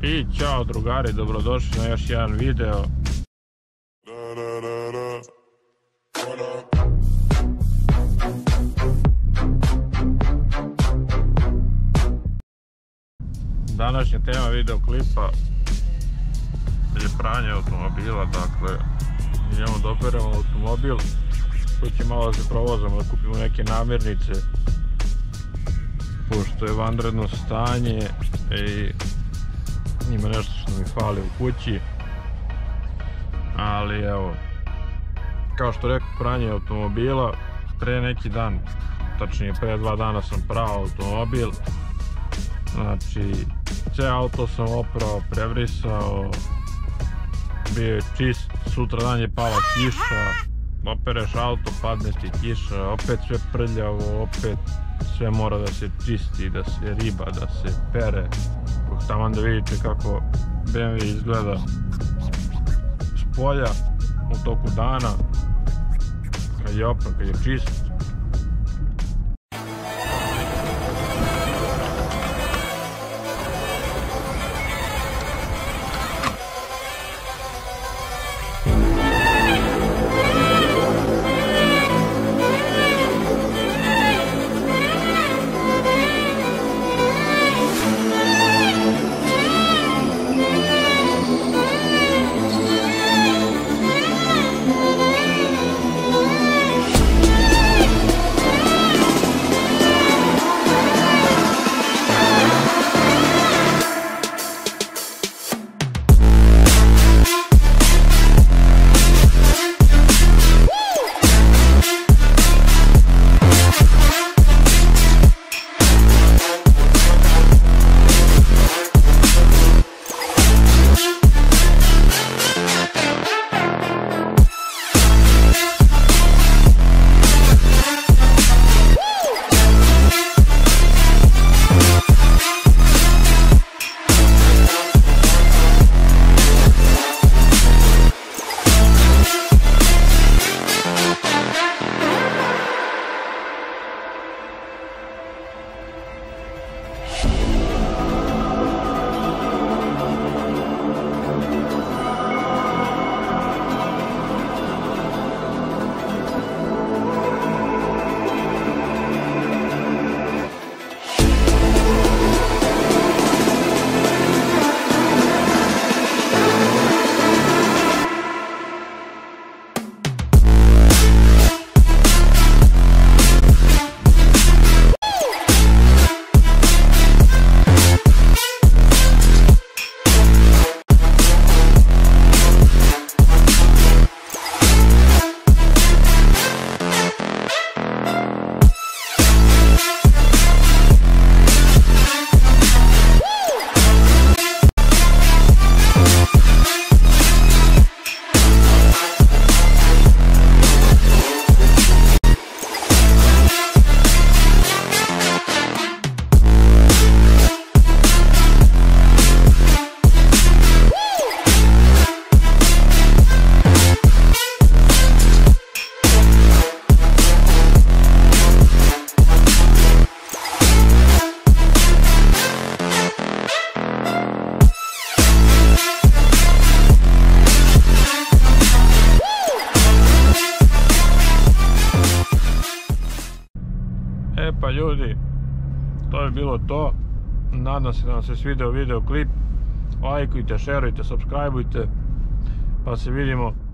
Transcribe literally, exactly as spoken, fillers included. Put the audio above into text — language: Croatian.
I ćao drugari, dobrodošli na još jedan video. Današnja tema videoklipa je pranje automobila, dakle idemo da operemo automobil koji će malo da se provozamo, da kupimo neke namirnice pošto je vanredno stanje i ima nešto što mi fali u kući, ali evo, kao što rekao, pranje automobila. Pre neki dan, tačnije pre dva dana sam prao automobil, znači ceo auto sam oprao, prebrisao, bio je čist. Sutra dan je pala kiša, opereš auto, padne ti kiša, opet sve prljavo, opet sve mora da se čisti, da se riba, da se pere. Tamo da vidite kako B M W izgleda s polja u toku dana, kad je opran, kad je čist. E pa ljudi, to je bilo to. Nadam se da vam se svidio video klip. Lajkujte, šerujte, subscribeujte, pa se vidimo